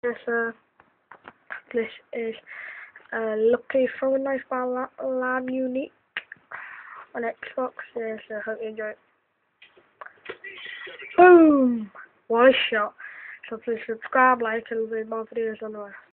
This is Lucky Throwing Knife by Lyme Unique on Xbox. So I hope you enjoy it. Boom! What a shot. So please subscribe, like, and leave more videos on the way.